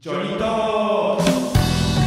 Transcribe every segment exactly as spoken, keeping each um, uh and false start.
ジョニートーク。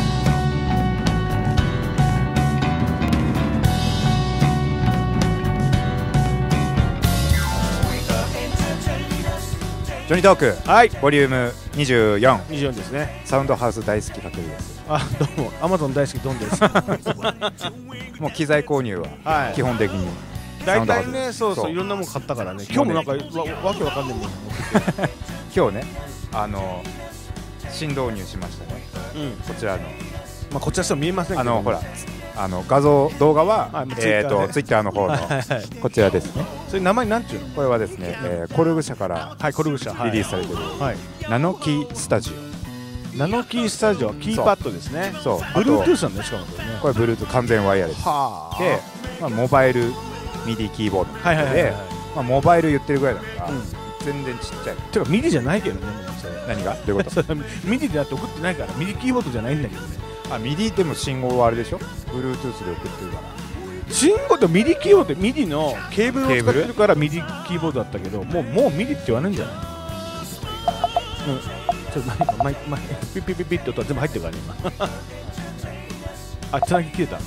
ジョニートーク、はい、ボリュームにじゅうよん。 にじゅうよんですね。 サウンドハウス大好きかけるです。 あ、どうも、アマゾン大好きドンです。 もう機材購入は基本的に。 大体ね、そうそう、いろんなもん買ったからね。今日もなんかわわけわかんないもん。 今日ね、あの新導入しましたね。こちらの、 まあこちらしか見えませんけど、 あのほら。あの画像動画はえっとツイッターの方のこちらですね。 それ名前なんちゅうの？ これはですね、コルグ社からリリースされてるナノキースタジオ。 ナノキースタジオ、キーパッドですね。 そう。 Bluetooth なんでしかもこれね。 これ Bluetooth 完全ワイヤレスで、まあモバイルミディキーボードで、まあモバイル言ってるぐらいだから全然ちっちゃい。 てかミディじゃないけどね。 何が？どういうこと？ ミディでだって送ってないからミディキーボードじゃないんだけどね。 あ、ミディでも信号はあれでしょ？ Bluetooth で送ってるから。 信号とミディキーボードってミディのケーブルを使ってるからミディキーボードだったけど、もうもうミディって言わないんじゃない？うん。ちょっと何かマイマイピッピッピッピッって音は全部入ってるからね今。あ、つなぎ切れた。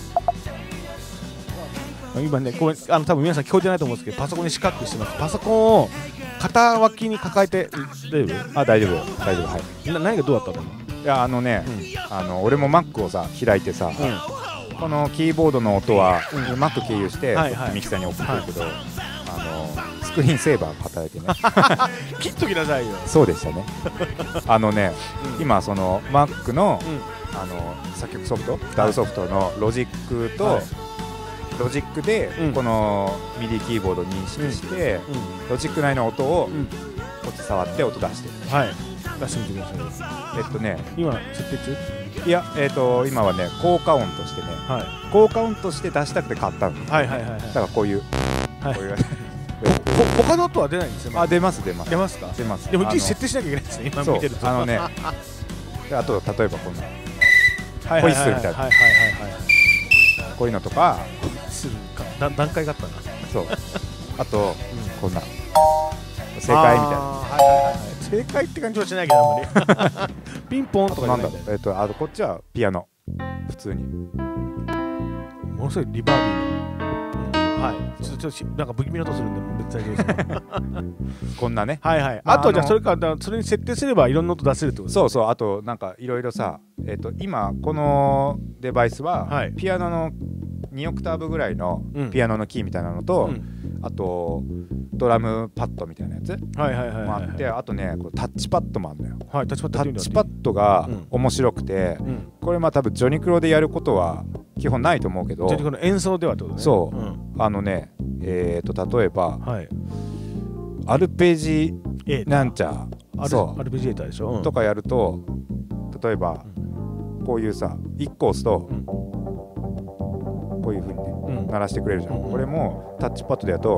今ね、これあの多分皆さん聞こえてないと思うんですけど、パソコンに四角くしてます。パソコンを肩脇に抱えて大丈夫？ あ、大丈夫大丈夫。はい。 な何がどうだったの？ いや、あのね、うん、あの俺も Mac をさ開いてさ、うん、このキーボードの音は、うん、Mac 経由してミキサーに送ってるけど、はいはい、あのスクリーンセーバー働いてね。 切っときなさいよ。 そうでしたね。あのね、うん、今その Mac の、うん、あの作曲ソフト、ダウソフトのロジックと、はい、ロジックでこのミディキーボードを認識して、うんうん、ロジック内の音を、うん、こっち触って音出してる。 はい。出してみてください。 えっとね、 今設定中？ いや、えっと今はね、効果音としてね、はい、効果音として出したくて買ったの。 はいはいはい。だからこういう、はい、こういう他の音は出ないんですよ。 あ、出ます出ます。 出ますか？ 出ます。 でも一時設定しなきゃいけないですね。今見てると。 あのね、あと例えばこんなホイッスルみたいな、こういうのとか、 段階があったな。 そう。あとこんな正解みたいな。 正解って感じはしないけど、あんまり。ピンポンとかじゃないんだよ。 えっと、あとこっちはピアノ。普通に。 ものすごいリバービーの。はい。ちょっと、ちょっと、なんか不気味な音するんで、もう別に大丈夫です。 こんなね。 はいはい。あと、じゃあ、それから、それに設定すれば、いろんな音出せるってことですか？ そうそう。あと、なんか、いろいろさ、えっと、今、このデバイスは、ピアノのにオクターブぐらいのピアノのキーみたいなのと、あとドラムパッドみたいなやつもあって、あとね、タッチパッドもあるのよ。タッチパッドが面白くて、これまあ多分ジョニクロでやることは基本ないと思うけど、 ジョニクロの演奏ではってことね。 そう、あのね、えっと例えばアルペジなんちゃそうアルペジエーターでしょとかやると、例えばこういうさいっこ押すとこういう風にね鳴らしてくれるじゃん。これもタッチパッドでやると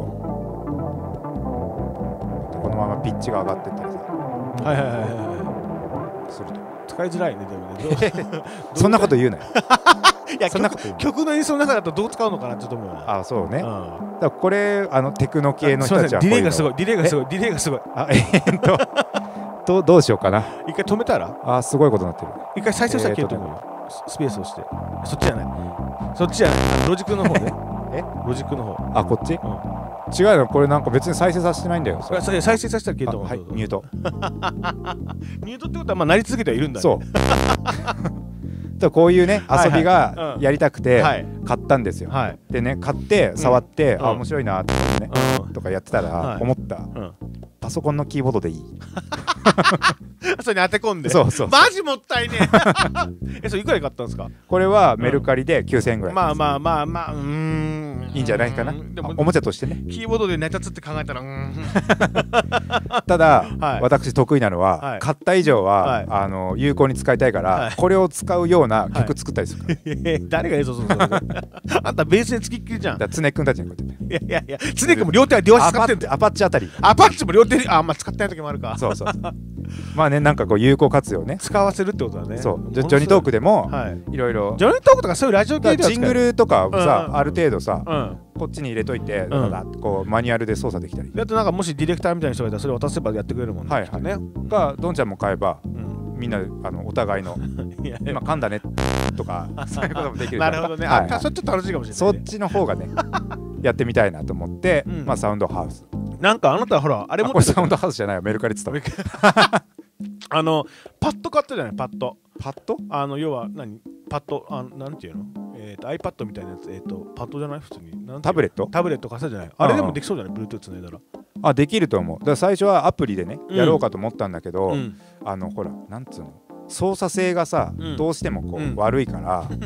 このままピッチが上がってったりさ、 はいはいはいはいすると使いづらいね。でもね、 そんなこと言うなよ。 いや、そんなこと曲の演奏の中だとどう使うのかなちょっと思う。 あ、そうね。だからこれあのテクノ系の人たちはディレイがすごいディレイがすごいディレイがすごい。 あ、えっとどうしようかな。 一回止めたら？ あ、すごいことになってる。 一回再生したら消えると思うよ。スペースをして。そっちじゃない。そっちじゃない。ロジックの方ね。え？ロジックの方。 あ、こっち？違うよ。これなんか別に再生させてないんだよ。 再生させたら消えると思う。 はい、ミュート。 ミュートってことはまあなり続けてはいるんだね。 そう。こういうね遊びがやりたくて買ったんですよ。でね、買って触ってあ面白いなってねとかやってたら思った。パソコンのキーボードでいい。 それに当て込んで。 そうそう。 マジもったいねえ。え、それいくらで買ったんですか？ これはメルカリできゅうせんえんぐらい。 まあまあまあまあ、うーん。 いいんじゃないかな。おもちゃとしてね。 キーボードで成り立つって考えたら、うーん。 ただ私得意なのは買った以上はあの有効に使いたいからこれを使うような曲作ったりする。 誰が演奏するの？あんたベースでつきっきりじゃん。 だ常くんたちにこうやって。 いやいやいや、常くんも両手は両足使ってんだ。 アパッチあたり。 アパッチも両手で、あ、まあ使ってない時もあるか。 そうそう。まあね、なんかこう有効活用ね。 使わせるってことだね。 そう。ジョニートークでもいろいろ。 ジョニートークとかそういうラジオ系ではジングルとかさ、ある程度さ、こっちに入れといて、こうマニュアルで操作できたり。 だとなんかもしディレクターみたいな人がいたらそれ渡せばやってくれるもんね。 はいはいね。がドンちゃんも買えばみんなあのお互いの今噛んだねとかそういうこともできるなるほどね、はいはい、あ、そっち楽しいかもしれない、ね、 そっちの方がねやってみたいなと思って、うん、まあサウンドハウス。 なんかあなたほらあれ持ってた、 これサウンドハウスじゃないよ、メルカリって言ったあのパッド買ったじゃない、パッドパッドあの要は何パッドあなんていうの、えー、と iPad みたいなやつ、えー、とパッドじゃない普通になんタブレットタブレット買ったじゃない、あれでもできそうじゃない、 Bluetooth つないだら。 あ、できると思う。だから最初はアプリでね、うん、やろうかと思ったんだけど、うん、あのほらなんつうの操作性がさ、うん、どうしてもこう、うん、悪いから、うん、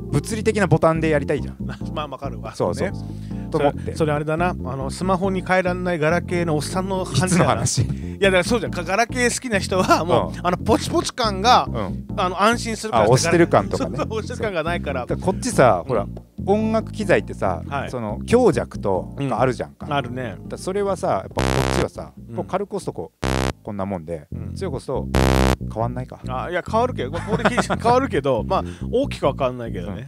物理的なボタンでやりたいじゃんまあわかるわ。 そうそうそう、ね、と思って。 それあれだな、あのスマホに変えられないガラケーのおっさんの話の話。 いやだからそうじゃん、ガラケー好きな人はもう、うん、あのポチポチ感が、うん、あの安心するから、 押してる感とかね、 押してる感がないから。 こっちさ、うん、ほら音楽機材ってさ、はい、その強弱とかあるじゃんか、 うん、あるね。 だそれはさ、やっぱこっちはさ、うん、こう軽く押すとこうこんなもんで、うん、強く押すと変わんないか。 あ、いや変わるけど、ここで聞いて変わるけどまあ大きくは変わんないけどね、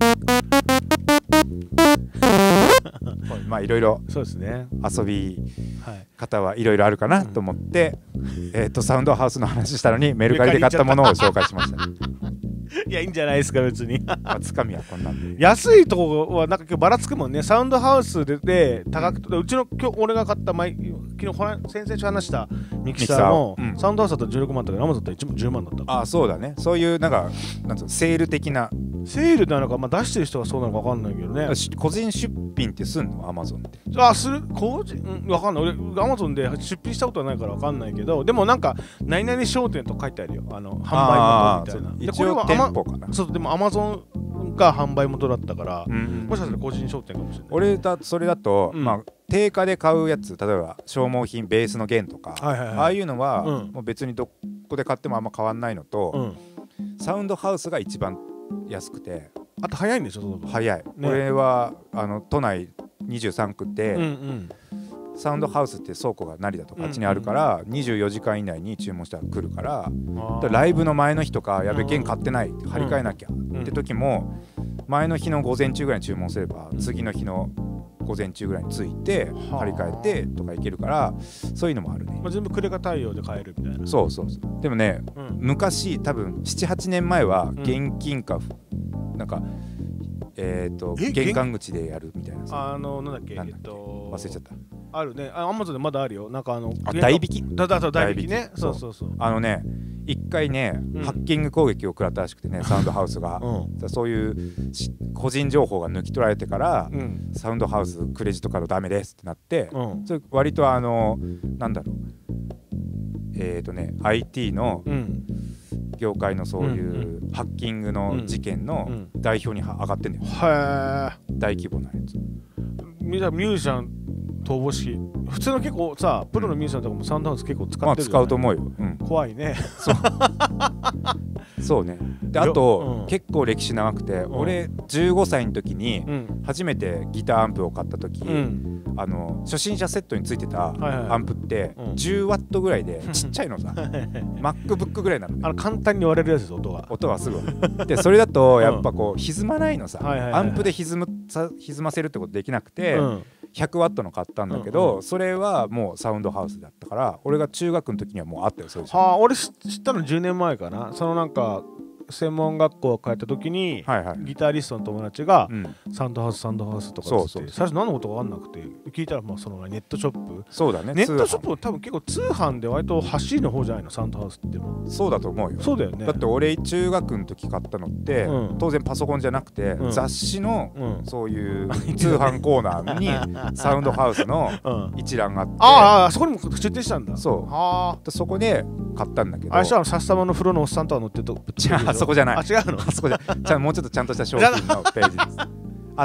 うん、まあいろいろそうですね、 遊び方はいろいろあるかなと思って、うん、えっとサウンドハウスの話したのにメルカリで買ったものを紹介しました、ねいやいいんじゃないですか別にまあつかみはこんなんで安いとこはなんか今日ばらつくもんね。サウンドハウスでで高くて、うちの今日俺が買った前昨日先々週話したミキサーもー、うん、サウンドハウスだとじゅうろくまんだけどアマゾンだとじゅうまんだった。 ああそうだね、そういうなんかなんつうのセール的なセールなのか、まあ、出してる人がそうなのか分かんないけどね。 個人出品ってすんのアマゾンって。 あ、する個人、うん、分かんない。俺アマゾンで出品したことはないから分かんないけど、でもなんか何々商店と書いてあるよ、あの販売元みたいな。 一応店舗かな。 そうでもアマゾンが販売元だったから、うん、もしかしたら個人商店かもしれない。 俺だそれだと、うん、まあ定価で買うやつ、例えば消耗品ベースの弦とか、はいはいはい、ああいうのは、うん、もう別にどこで買ってもあんま変わんないのと、うん、サウンドハウスが一番安くて、 あと早いんでしょ。 早い、ね、俺はあの都内にじゅうさんくで、うんうん、サウンドハウスって倉庫が成田とかあっちにあるから、うんうん、にじゅうよじかん以内に注文したら来るから、うん、ライブの前の日とかやべ弦買ってない、うん、張り替えなきゃ、うん、って時も前の日の午前中ぐらいに注文すれば、うん、次の日の午前中ぐらいに着いて張り替えてとかいけるから、そういうのもあるね。 まあ、全部クレカ対応で買えるみたいな。 そうそうそう。でもね、うん、昔多分ななはちねんまえは現金か、うん、なんかえっ、ー、と玄関口でやるみたいなさ。 あのなんだっけ、 なんだっけ、えっと、忘れちゃった。 あるね。あ、アマゾンでまだあるよ。なんかあのあ代引き。 だだだ代引きね。そうそうそう。 あのね、一回ね、うん、ハッキング攻撃を食らったらしくてね、サウンドハウスが、うん、そういう個人情報が抜き取られてから、うん、サウンドハウスクレジットカードダメですってなって、うん、それ割とあのなんだろう、えっ、ー、とね アイティー の業界のそういうハッキングの事件の代表に上がってんだよ。 へー、大規模なやつ。 ミュージシャン逃亡式、普通の結構さ、プロのミュージシャンとかもサウンドハウス結構使ってるじゃない。 まあ使うと思うよ、うん、 怖いね。 そうそうね。であと、うん、結構歴史長くて、うん、俺じゅうごさいの時に初めてギターアンプを買った時、うん、あの初心者セットについてたアンプってじゅうワットぐらいでちっちゃいのさ、MacBook ぐらいなのね。 あの簡単に割れるやつです、音が。 音はすぐで、それだとやっぱこう歪まないのさ、アンプで歪むさ歪ませるってことできなくて、うん、ひゃくワットの買ったんだけど、うんうん、それはもうサウンドハウスだったから、俺が中学の時にはもうあったよ。そうです。 はあ、俺知ったのじゅうねんまえかな。そのなんか専門学校帰った時に、はいはい、ギタリストの友達が、うん、サウンドハウスサウンドハウスとかって、そうそう、最初何のことか分かんなくて聞いたら、まあそのネットショップ。 そうだね。 ネットショップ多分結構通販で割と走りの方じゃないの、サウンドハウスっても。 そうだと思うよ。 そうだよね。 だって俺中学の時買ったのって、うん、当然パソコンじゃなくて、うん、雑誌の、うん、そういう通販コーナーにサウンドハウスの一覧があって、 ああそこにも出店したんだ。 そう。はあ。そこで買ったんだけど。 あれじゃあサッサマの風呂のおっさんとか乗ってると。 じゃあそこじゃない。 あ、違うの。 あそこじゃちゃんもうちょっとちゃんとした商品のページですあって、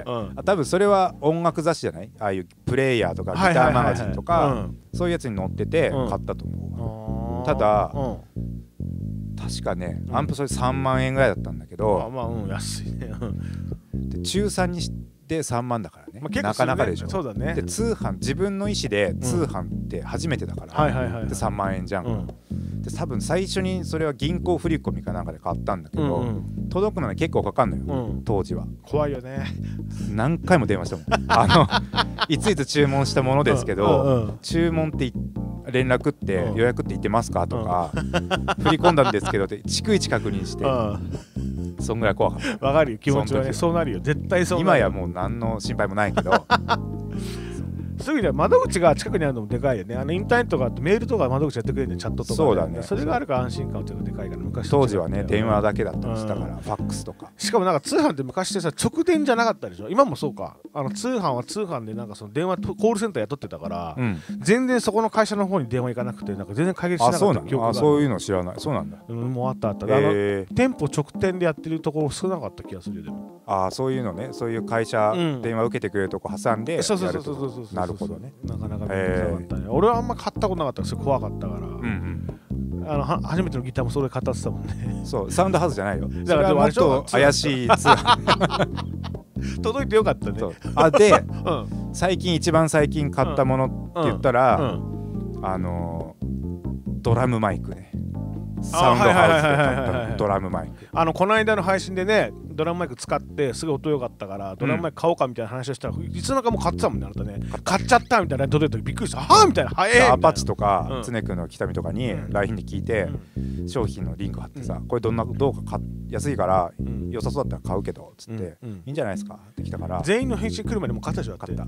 うん、多分それは音楽雑誌じゃない、ああいうプレイヤーとかギターマガジンとかそういうやつに載ってて買ったと思う、うん、ただ、うん、確かねアンプそれさんまんえんぐらいだったんだけど、 あ、まあ、うん、安いねで中さんにしてさんまんだからね、まあ、なかなかでしょ。 そうだね。 で通販、自分の意思で通販って初めてだから、でさんまんえんじゃん、うん、で多分最初にそれは銀行振り込みかなんかで買ったんだけど、うんうん、届くのに結構かかんのよ、うん、当時は。 怖いよね。 何回も電話したもんあのいついつ注文したものですけど、うんうん、注文って連絡って予約って言ってますかとか振り込んだんですけどって逐一確認してそんぐらい怖かった。 わかるよ気持ちはね。そうなるよ絶対そうなる。 今やもう何の心配もないけどすぐには窓口が近くにあるのもでかいよね。あのインターネットがあってメールとか窓口やってくれるんでチャットとか、ね、 そうだね。 それがあるから安心感はちょっとでかいから昔当時はね電話だけだったりしたから、うん、ファックスとか。 しかもなんか通販って昔ってさ直電じゃなかったでしょ。今もそうか。あの通販は通販でなんかその電話コールセンター雇ってたから、うん、全然そこの会社の方に電話行かなくてなんか全然解決しなかった記憶がある。 あ、そういうの知らない。そうなんだ。 うん、もうあったあった。あの店舗直店でやってるところ少なかった気がするよでも。 ああそういうのね。そういう会社、うん、電話受けてくれるとこ挟んでやると。 そうそうそうそうそうそう。 なるほどね。 なかなかめんどくさかったね。俺はあんま買ったことなかったから怖かったから、うんうん、あのは初めてのギターもそれ買ったってたもんね。 そうサウンドハウスじゃないよ。だからもっと怪しいツアー届いてよかったね。 あで、うん、最近一番最近買ったものって言ったら、うんうん、あのドラムマイクね。サウンドハウスで買ったドラムマイク。 あのこの間の配信でねドラムマイク使ってすごい音良かったからドラムマイク買おうかみたいな話をしたら、うん、いつの間にかもう買ってたもんねあなたね。買っちゃったみたいな届いた時びっくりした。はぁみたいな。はえー、 アパッチとか、うん、常くんの北見とかに ライン で聞いて、うん、商品のリンク貼ってさ、うん、これどんなどうか安いから、うん、良さそうだったら買うけどつって、うん、いいんじゃないですかって来たから全員の返信来るまでもう買ったでしょ。買った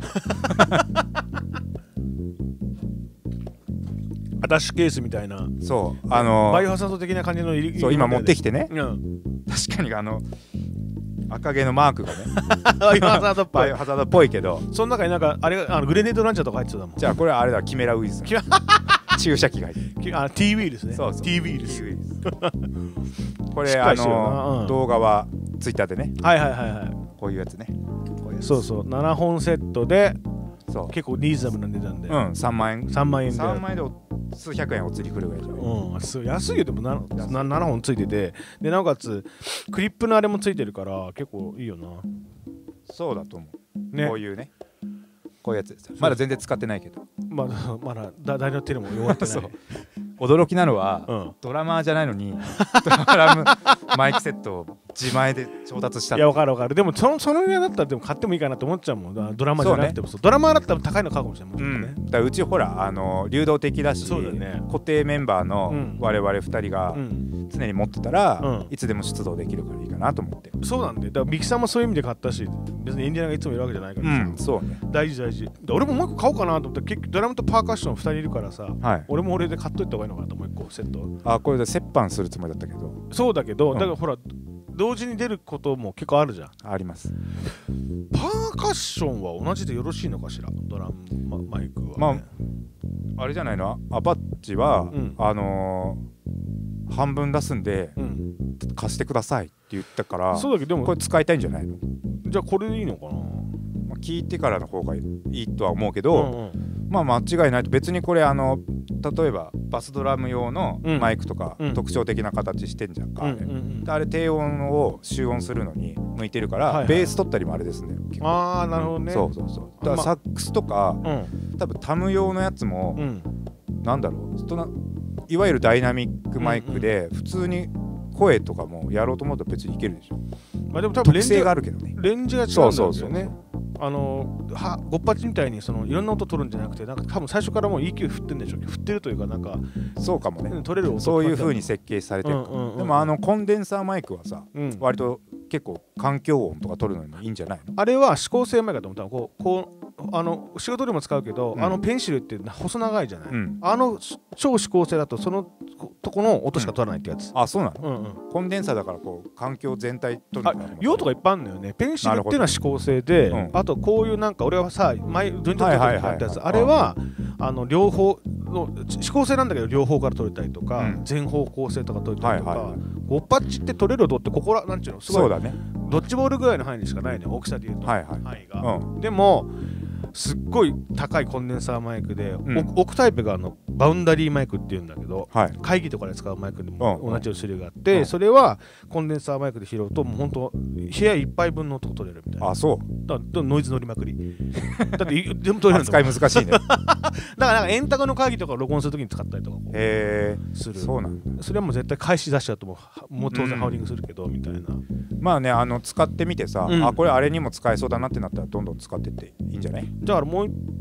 アタッシュケースみたいな。 そうあのー、 バイオハザード的な感じの入り、 そう今持ってきてね、うん、確かにあの赤毛のマークがねバイオハザードっぽいバイオハザードっぽいけどその中になんかあれあのグレネードランチャーとか入ってたもん。 じゃあこれはあれだキメラウイルス注射器が入ってる。 あ T ウイルスね。 そうそう T ウイルスこれあの、うん、動画はツイッターでねはいはいはいはいこういうやつね。こういうやつそうそうななほんセットでそう結構リーズナブルな値段でうんさんまんえんさんまんえんでさんまんえんで数百円お釣りくるぐらいじゃん。 うん、安いよでも な, ななほんついててでなおかつクリップのあれもついてるから結構いいよな。 そうだと思う、ね、こういうねこういうやつですよ。まだ全然使ってないけどまだまだ誰の手でも弱ってないそう驚きなのは、うん、ドラマーじゃないのにドラムマイクセットを自前で調達した。 いや分かる分かる。でもそのそのぐらいだったらでも買ってもいいかなと思っちゃうもん。ドラマーじゃなくてもそう、ね、ドラマーだったら高いの買うかもしれないもんね、うん、だからうちほらあの流動的だしそうだ、ね、固定メンバーの我々ふたりが常に持ってたら、うん、いつでも出動できるからいいかなと思って。 そうなんでだからミキさんもそういう意味で買ったし別にエンジニアがいつもいるわけじゃないからさ、 うん、そうね大事大事。俺ももう一個買おうかなと思ったら結局ドラムとパーカッションふたりいるからさ、はい、俺も俺で買っといた方がいいのかなともう一個セット。 あこれで折半するつもりだったけど。 そうだけど、うん、だからほら同時に出ることも結構あるじゃん。 あります。 パーカッションは同じでよろしいのかしらドラム、ま、マイクは、ね、 まああれじゃないのアパッチは、うん、あのー、半分出すんで、うん、貸してくださいって言ったから。 そうだけどでもこれ使いたいんじゃないの。 じゃあこれでいいのかな。 まあ、聞いてからの方がいいとは思うけど、うんうん、まあ間違いないと。別にこれあの例えばバスドラム用のマイクとか、うん、特徴的な形してんじゃんか、うんうんうん、あれ低音を集音するのに向いてるから、はいはい、ベース取ったりもあれですね。 ああなるほどね。 そうそうそうだからサックスとか、まあ、多分タム用のやつも、うん、なんだろういわゆるダイナミックマイクで、うんうん、普通に声とかもやろうと思うと別にいけるでしょ。まあでも多分レンジがあるけどね。 レンジが違うんだよね。そうそうそうそうあのはゴッパチみたいにそのいろんな音取るんじゃなくてなんか多分最初からもう イーキュー 振ってるんでしょうけど振ってるというかなんかそうかもね取れる音そういう風に設計されてる、うんうんうん、でもあのコンデンサーマイクはさ、うん、割と結構環境音とか取るのにもいいんじゃないの。 あれは指向性マイクだと思ったらこうこうあの仕事でも使うけど、うん、あのペンシルって細長いじゃない、うん、あの超指向性だとそのとこの音しか取らないってやつ、 うん、あそうなの、うんうん、コンデンサーだからこう環境全体取るのかな。 用途がいっぱいあるんだよね。ペンシルっていうのは指向性で、うん、あとこういうなんか俺はさ前ドゥンドゥンドゥンってやったやつあれはあの両方の指向性なんだけど両方から取れたりとか、うん、全方向性とか取れたりとか、はいはいはい、ゴッパッチって取れる音ってここらなんちゅうのすごいそうだねドッジボールぐらいの範囲にしかないね大きさでいうと、 はいはい、 範囲が、うん、でもすっごい高いコンデンサーマイクで、うん、置くタイプがあのバウンダリーマイクっていうんだけど、はい、会議とかで使うマイクでも同じような種類があって、うん、それはコンデンサーマイクで拾うともう本当部屋いっぱい分の音取れるみたいな。 あそうだからノイズ乗りまくりだって全部取れるんだ扱い難しいねだからなんか円卓の会議とか録音するときに使ったりとかへーする。 そうなんだ。それはもう絶対返し出しちゃうともう、もう当然ハウリングするけど、うん、みたいな。 まあねあの使ってみてさ、うん、あこれあれにも使えそうだなってなったらどんどん使ってっていいんじゃない。 だからもう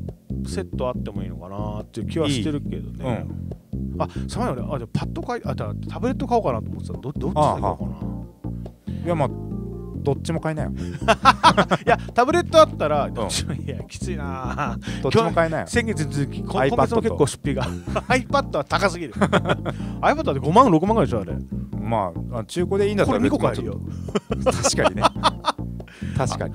セットあってもいいのかなっていう気はしてるけどね。うん、あ、さまに俺、あ、じゃパッド買い、あ、タブレット買おうかなと思ってた。ど、どっち買おうかな。 いや、まあどっちも買いなよ。 いや、タブレットあったら、どっちも、いや、きついな。 どっちも買いなよ。 先月続き、今月も結構出費が。iPad は高すぎる。iPad だってごまん、ろくまんぐらいでしょ、あれ。 まあ、中古でいいんだったらにこ買えるよ。 確かにね。確かに。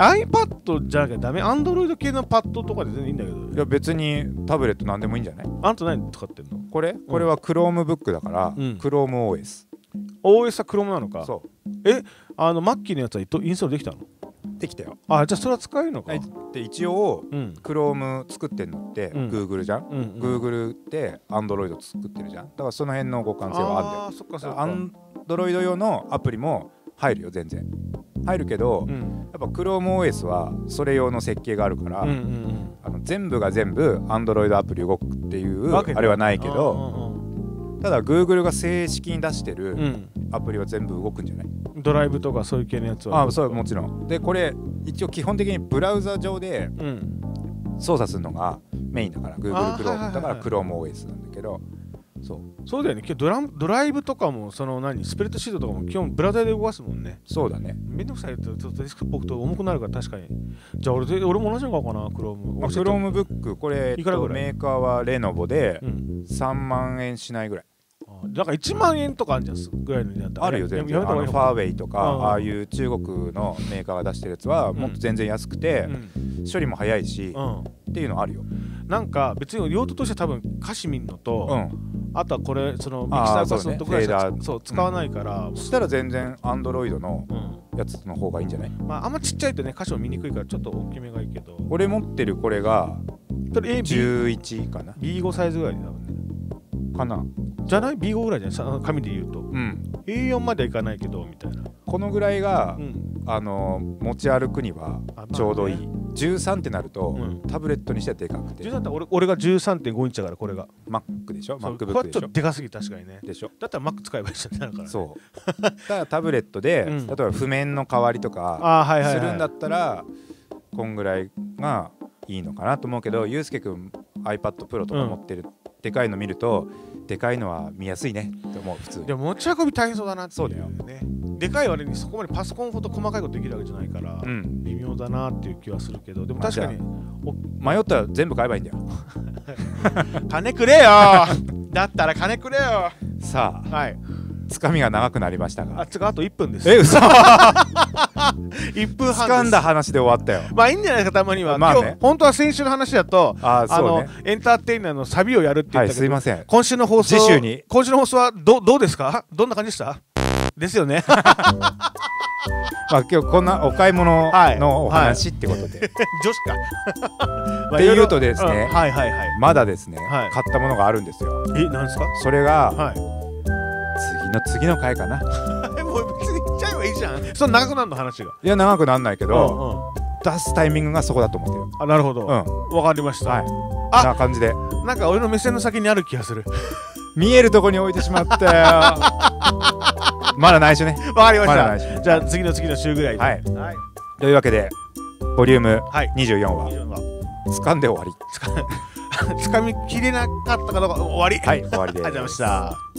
iPad じゃなきゃダメ。Android 系のパッドとかで全然いいんだけど。 いや、別にタブレットなんでもいいんじゃない？ あんた何使ってんの？ これこれは Chromebook だから、ChromeOS。 オーエス は Chrome なのか。 そう。 え、あの Mac のやつはインストールできたの？ できたよ。 あ、じゃあそれは使えるのか。 で、一応 Chrome 作ってんのって Google じゃん。Google って Android 作ってるじゃん。だからその辺の互換性はあるんだよ。 あ、そっかそっか。 Android 用のアプリも入るよ、全然。入るけど、やっぱ ChromeOS はそれ用の設計があるから、あの全部が全部 Android アプリ動くっていうあれはないけど、ただ Google が正式に出してるアプリは全部動くんじゃない？ ドライブとかそういう系のやつは。 あ、そう、もちろん。で、これ一応基本的にブラウザ上で操作するのがメインだから、Google Chrome だから ChromeOS なんだけど、そうそうだよね。ドラドライブとかもその何スプレッドシートとかも基本ブラウザで動かすもんね。 そうだね。 めんどくさいとちょっとデスクトップ置くと重くなるから確かに。じゃあ俺俺も同じの買おうかな、Chrome。 まあ、Chromebook これメーカーはレノボでさんまんえんしないぐらい。 だからいちまんえんとかあるんじゃんぐらいの値段。 あるよ全然。あのファーウェイとかああいう中国のメーカーが出してるやつはもっと全然安くて処理も早いしっていうのあるよ。 なんか別に用途として多分カシミンのと、あとはこれそのミキサーパスのところはそう使わないから、 そしたら全然アンドロイドのやつの方がいいんじゃない？ まああんまちっちゃいとね歌詞も見にくいからちょっと大きめがいいけど、 俺持ってるこれがじゅういちかな。 ビーご サイズぐらいになるねかな。 じゃない ビーご ぐらいじゃない紙で言うと、うん、エーよん まではいかないけどみたいな。 このぐらいが、うん、あの持ち歩くにはちょうどいい、まあね、じゅうさんってなると、うん、タブレットにしてはでかくて、 じゅうさんって 俺, 俺が じゅうさんてんご インチだからこれが Mac でしょ。 MacBook でしょ。 これちょっとでかすぎ確かにね。 でしょ。 だったら Mac 使えばいいじゃん。だから、ね、 そうただタブレットで、うん、例えば譜面の代わりとかするんだったらこんぐらいがいいのかなと思うけど、ゆうすけくん iPad Pro とか持ってる、うん、でかいの見るとでかいのは見やすいねって思う。普通でも持ち運び大変そうだなっていう。 そうだよね。でかい割にそこまでパソコンほど細かいことできるわけじゃないから、うん、微妙だなっていう気はするけど、でも確かに、 まあ、迷ったら全部買えばいいんだよ。 金くれよだったら金くれよ。 さあ、はい、つかみが長くなりましたが、 あ、つかあといっぷんです。 え、嘘いっぷんはん掴んだ話で終わったよ。 まあいいんじゃないですか、たまには。まあね、今日本当は先週の話だと、あ、そうね、あのエンターテイナーのサビをやるって言ったけど、はい、 すいません。 今週の放送、 次週に今週の放送はどどうですか？どんな感じでした？ですよね。 まあ今日こんなお買い物のお話ってことで、 女子かっていうとですね、まだですね、 はい、 買ったものがあるんですよ。 え、なんですか？ それが、 はい、 次の次の回かな。 もう別に言っちゃえばいいじゃん。そんな長くなるの話が。 いや長くなんないけど、うんうん、出すタイミングがそこだと思ってる。 あ、なるほど。うん、わかりました。はい。 あ、な感じで。 なんか俺の目線の先にある気がする。 見えるとこに置いてしまったよ。まだ内緒ね。 わかりました。じゃあ次の次の週ぐらいで。 はい。というわけでボリュームにじゅうよんわ掴んで終わり。 掴みきれなかったかどうか終わり。 はい、終わりです。 ありがとうございました。